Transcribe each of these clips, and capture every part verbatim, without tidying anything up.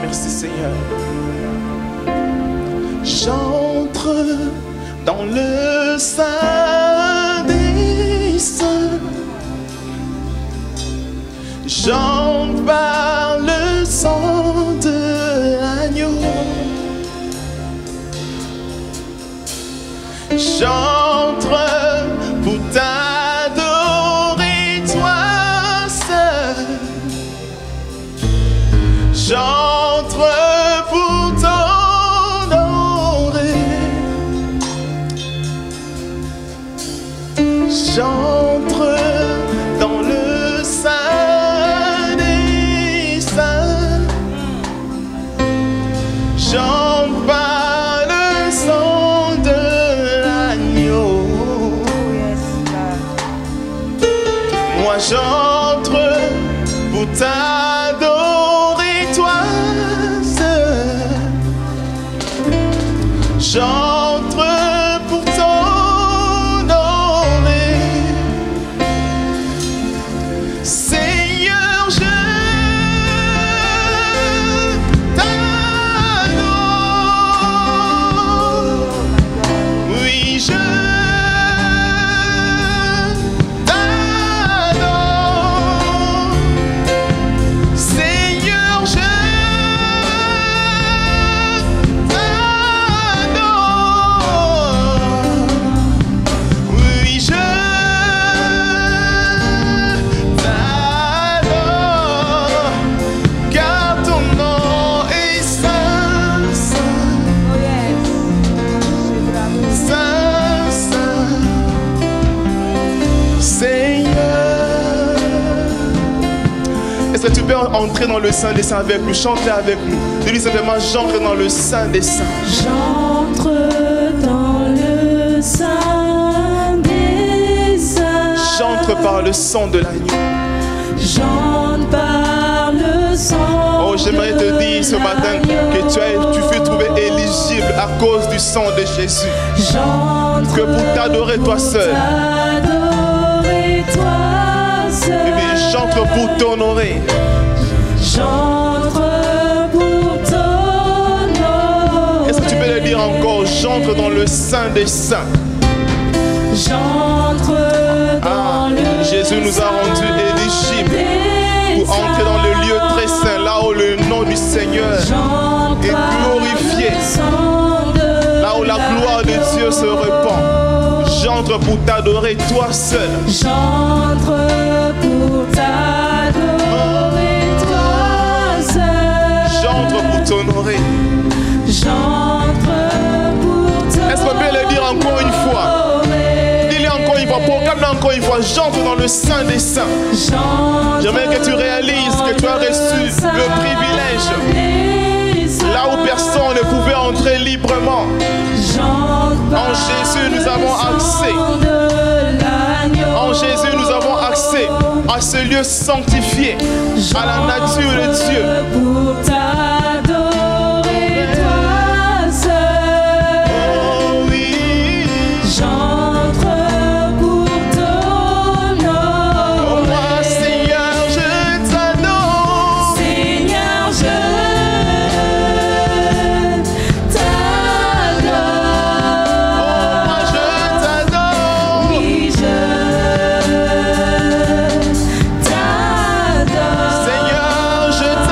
merci Seigneur. J'entre dans le sein des saints. J'entre par le sang de l'agneau. J'entre pour t'adorer toi seul. J'entre pour t'honorer. J'entre dans le sein des saints. J'entre par le sang de l'agneau. Moi j'entre pour t'adorer toi seul. J'entre pour t'honorer. Seigneur, je t'adore. Oui, je t'adore. Seigneur, je t'adore. Oui, je t'adore. Car ton nom est saint, saint, saint, saint. Seigneur. Est-ce que tu peux entrer dans le sein des saints avec nous? Chanter avec nous. Dis-lui simplement, j'entre dans le sein des saints. J'entre dans le sein des saints. J'entre par le sang de l'agneau. J'entre par le sang. Oh, j'aimerais te dire ce matin que tu, as, tu fus trouvé éligible à cause du sang de Jésus. J'entre Que pour t'adorer toi seul. t'adorer toi seul. Eh bien, j'entre pour t'honorer. J'entre pour t'honorer. Est-ce que tu peux le dire encore? J'entre dans le sein des saints. J'entre dans Ah, le Jésus nous a rendus éligibles des pour entrer dans le lieu très saint, là où le nom du Seigneur J'entre est glorifié, par le sang de là où la gloire de Dieu se répand. J'entre pour t'adorer toi seul. J'entre pour t'adorer toi seul. J'entre pour t'honorer. J'entre pour t'honorer. Est-ce qu'on peut le dire encore une fois? Dis-le encore une fois, proclame-le encore une fois. J'entre dans le sein des saints. J'entre J'aimerais que tu réalises que tu as reçu le privilège là où personne ne pouvait entrer librement. En Jésus, nous avons accès. En Jésus, nous avons accès à ce lieu sanctifié, à la nature de Dieu. Pour t'adorer toi seul. Oh oui. J'entre pour t'honorer. Oh moi, Seigneur, je t'adore. Seigneur, je Oh moi, je t'adore. oui, je t'adore. Seigneur, je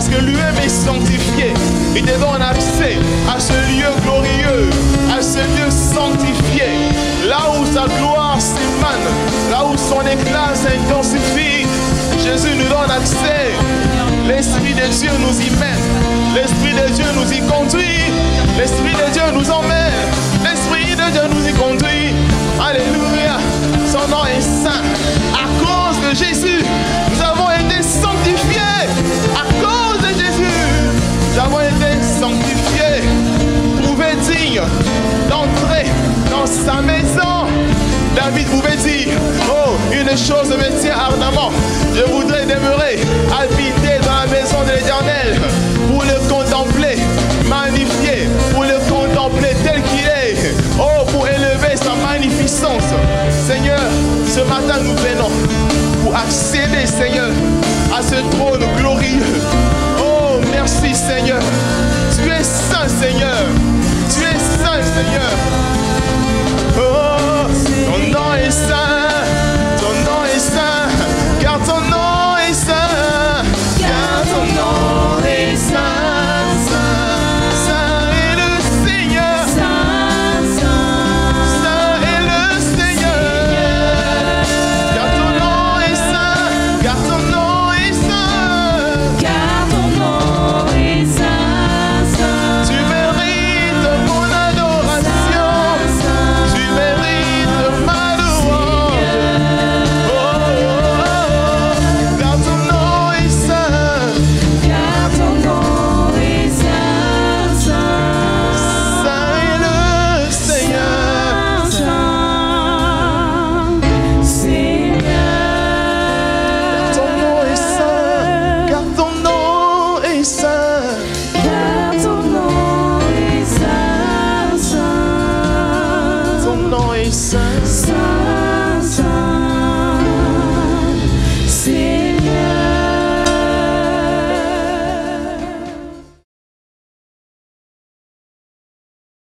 parce que lui-même est sanctifié. Il te donne accès à ce lieu glorieux, à ce lieu sanctifié, là où sa gloire s'émane, là où son éclat s'intensifie. Jésus nous donne accès. L'Esprit de Dieu nous y mène. L'Esprit de Dieu nous y conduit. L'Esprit de Dieu nous emmène. L'Esprit de Dieu nous y conduit. Alléluia. Son nom est saint. À cause de Jésus, nous avons été sanctifiés. À cause de Jésus, nous avons été sanctifiés. Trouvés dignes d'entrer dans sa maison. David pouvait dire, oh, une chose me tient ardemment. Je voudrais demeurer, habiter dans la maison de l'Éternel pour le contempler, magnifier, pour le contempler tel qu'il est. Oh, pour élever sa magnificence. Seigneur, ce matin nous venons pour accéder, Seigneur, à ce trône